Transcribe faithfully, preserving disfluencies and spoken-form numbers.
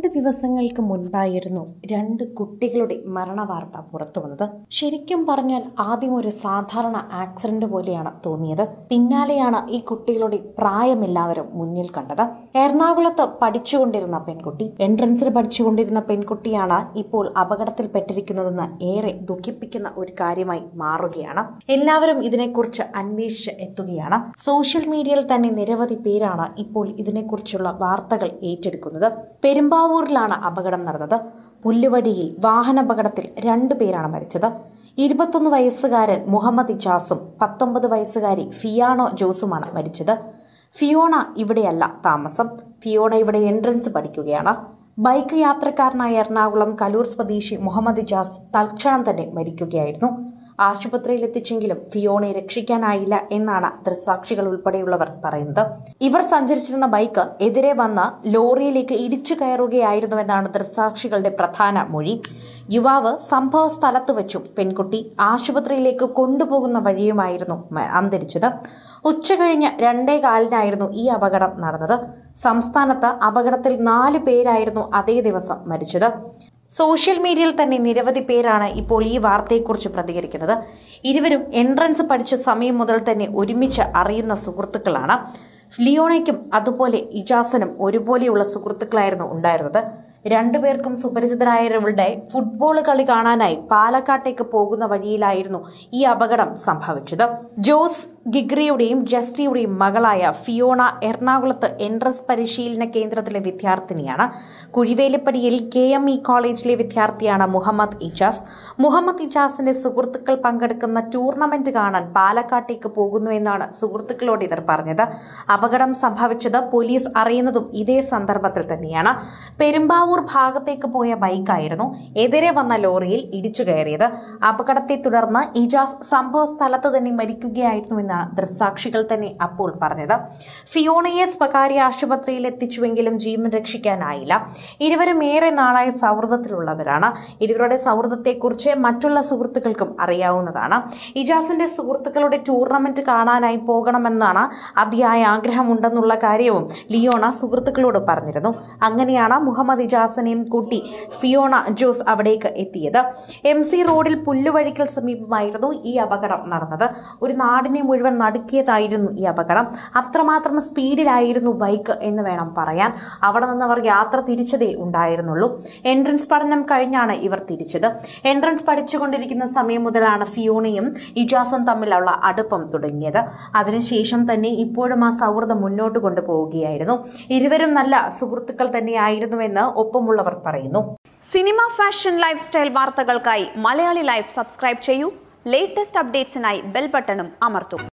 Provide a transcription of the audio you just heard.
രണ്ട് ദിവസങ്ങൾക്ക് മുൻപായിരുന്നു രണ്ട് കുട്ടികളുടെ മരണവാർത്ത പുറത്തു വന്നത്. ശരിക്കും പറഞ്ഞാൽ ആദ്യം ഒരു സാധാരണ ആക്സിഡന്റ് പോലെയാണ് തോന്നിയത്. പിന്നാലെയാണ് ഈ കുട്ടികളുടെ പ്രായമെല്ലാവരും മുന്നിൽ കണ്ടത്. എറണാകുളത്ത് പഠിച്ചുകൊണ്ടിരുന്ന പെൺകുട്ടി എൻട്രൻസിൽ പഠിച്ചുകൊണ്ടിരുന്ന പെൺകുട്ടിയാണ് ഇപ്പോൾ അപകടത്തിൽപ്പെട്ടിരിക്കുന്നതെന്ന് ഏറെ ദുഃഖിപ്പിക്കുന്ന ഒരു കാര്യമായി മാറുകയാണ്. എല്ലാവരും ഇതിനെക്കുറിച്ച് അന്വേഷിച്ച് എത്തുകയാണ്. സോഷ്യൽ മീഡിയയിൽ തന്നെ നിരവധി പേരാണ് ഇപ്പോൾ ഇതിനെക്കുറിച്ചുള്ള വാർത്തകൾ ഏറ്റെടുക്കുന്നത്. പെരുമ്പാവൂരിലാണ് അപകടം നടന്നത്. പുല്ലുവടിയിൽ വാഹനാപകടത്തിൽ രണ്ടു പേരാണ് മരിച്ചത്. ഇരുപത്തൊന്ന് വയസ്സുകാരൻ മുഹമ്മദ് ഇജാസും പത്തൊമ്പത് വയസ്സുകാരി ഫിയാണോ ജോസുമാണ് മരിച്ചത്. ഫിയോണ ഇവിടെയല്ല താമസം. ഫിയോണ ഇവിടെ എൻട്രൻസ് പഠിക്കുകയാണ്. ബൈക്ക് യാത്രക്കാരനായ എറണാകുളം കലൂർ സ്വദേശി മുഹമ്മദ് ഇജാസ് തൽക്ഷണം തന്നെ മരിക്കുകയായിരുന്നു. ആശുപത്രിയിൽ എത്തിച്ചെങ്കിലും ഫിയോണയെ രക്ഷിക്കാനായില്ല എന്നാണ് ദൃക്സാക്ഷികൾ ഉൾപ്പെടെയുള്ളവർ പറയുന്നത്. ഇവർ സഞ്ചരിച്ചിരുന്ന ബൈക്ക് എതിരെ വന്ന ലോറിയിലേക്ക് ഇടിച്ചു കയറുകയായിരുന്നുവെന്നാണ് ദൃക്സാക്ഷികളുടെ പ്രധാന മൊഴി. യുവാവ് സംഭവ സ്ഥലത്ത് വെച്ചും പെൺകുട്ടി ആശുപത്രിയിലേക്ക് കൊണ്ടുപോകുന്ന വഴിയുമായിരുന്നു അന്തരിച്ചത്. ഉച്ചകഴിഞ്ഞ് രണ്ടേ കാലിനായിരുന്നു ഈ അപകടം നടന്നത്. സംസ്ഥാനത്ത് അപകടത്തിൽ നാല് പേരായിരുന്നു അതേ ദിവസം മരിച്ചത്. സോഷ്യൽ മീഡിയയിൽ തന്നെ നിരവധി പേരാണ് ഇപ്പോൾ ഈ വാർത്തയെക്കുറിച്ച് പ്രതികരിക്കുന്നത്. ഇരുവരും എൻട്രൻസ് പഠിച്ച സമയം മുതൽ തന്നെ ഒരുമിച്ച് അറിയുന്ന സുഹൃത്തുക്കളാണ്. ലിയോണയ്ക്കും അതുപോലെ ഇജാസിനും ഒരുപോലെയുള്ള സുഹൃത്തുക്കളായിരുന്നു ഉണ്ടായിരുന്നത്. രണ്ടുപേർക്കും സുപരിചിതരായവരുടെ ഫുട്ബോൾ കളി കാണാനായി പാലക്കാട്ടേക്ക് പോകുന്ന വഴിയിലായിരുന്നു ഈ അപകടം സംഭവിച്ചത്. ജോസ് ഗിഗ്രിയുടെയും ജസ്റ്റിയുടെയും മകളായ ഫിയോണ എറണാകുളത്ത് എൻട്രൻസ് പരിശീലന കേന്ദ്രത്തിലെ വിദ്യാർത്ഥിനിയാണ്. കുഴിവേലിപ്പടിയിൽ കെ എം ഇ കോളേജിലെ വിദ്യാർത്ഥിയാണ് മുഹമ്മദ് ഇജാസ്. മുഹമ്മദ് ഇജാസിന്റെ സുഹൃത്തുക്കൾ പങ്കെടുക്കുന്ന ടൂർണമെന്റ് കാണാൻ പാലക്കാട്ടേക്ക് പോകുന്നുവെന്നാണ് സുഹൃത്തുക്കളോട് ഇവർ പറഞ്ഞത്. അപകടം സംഭവിച്ചത് പോലീസ് അറിയുന്നതും ഇതേ സന്ദർഭത്തിൽ തന്നെയാണ്. പെരുമ്പാവൂർ ഭാഗത്തേക്ക് പോയ ബൈക്കായിരുന്നു എതിരെ വന്ന ലോറിയിൽ ഇടിച്ചു കയറിയത്. അപകടത്തെ തുടർന്ന് ഇജാസ് സംഭവ സ്ഥലത്ത് തന്നെ മരിക്കുകയായിരുന്നുവെന്നാണ് ദൃക്സാക്ഷികൾ തന്നെ അപ്പോൾ പറഞ്ഞത്. ഫിയോണയെ സ്വകാര്യ ആശുപത്രിയിൽ എത്തിച്ചുവെങ്കിലും ജീവൻ രക്ഷിക്കാനായില്ല. ഇരുവരും ഏറെ നാളായ സൗഹൃദത്തിലുള്ളവരാണ്. ഇരുവരുടെ സൗഹൃദത്തെക്കുറിച്ച് മറ്റുള്ള സുഹൃത്തുക്കൾക്കും അറിയാവുന്നതാണ്. ഇജാസിന്റെ സുഹൃത്തുക്കളുടെ ടൂർണമെന്റ് കാണാനായി പോകണമെന്നാണ് അതിയായ ആഗ്രഹമുണ്ടെന്നുള്ള കാര്യവും ലിയോണ സുഹൃത്തുക്കളോട് പറഞ്ഞിരുന്നു. അങ്ങനെയാണ് മുഹമ്മദ് ഇജാസിനെയും കൂട്ടി ഫിയോണ ജോസ് അവിടേക്ക് എത്തിയത്. എം സി റോഡിൽ പുല്ലുവഴിക്കൽ സമീപമായിരുന്നു ഈ അപകടം നടന്നത്. ഒരു നാടിനെ മുഴുവൻ നടുക്കിയതായിരുന്നു ഈ അപകടം. അത്രമാത്രം സ്പീഡിലായിരുന്നു ബൈക്ക് എന്ന് വേണം പറയാൻ. അവിടെ നിന്ന് അവർ യാത്ര തിരിച്ചതേ ഉണ്ടായിരുന്നുള്ളൂ. എൻട്രൻസ് പഠനം കഴിഞ്ഞാണ് ഇവർ തിരിച്ചത്. എൻട്രൻസ് പഠിച്ചുകൊണ്ടിരിക്കുന്ന സമയം മുതലാണ് ഫിയോണയും ഇജാസും തമ്മിലുള്ള അടുപ്പം തുടങ്ങിയത്. അതിനുശേഷം തന്നെ ഇപ്പോഴും ആ സൗഹൃദം മുന്നോട്ട് കൊണ്ടുപോവുകയായിരുന്നു. ഇരുവരും നല്ല സുഹൃത്തുക്കൾ തന്നെയായിരുന്നുവെന്ന് ഒപ്പമുള്ളവർ പറയുന്നു. സിനിമ, ഫാഷൻ, ലൈഫ് സ്റ്റൈൽ വാർത്തകൾക്കായി മലയാളി ലൈഫ് സബ്സ്ക്രൈബ് ചെയ്യൂ. ലേറ്റസ്റ്റ് അപ്ഡേറ്റ്സിനായി ബെൽ ബട്ടണും അമർത്തൂ.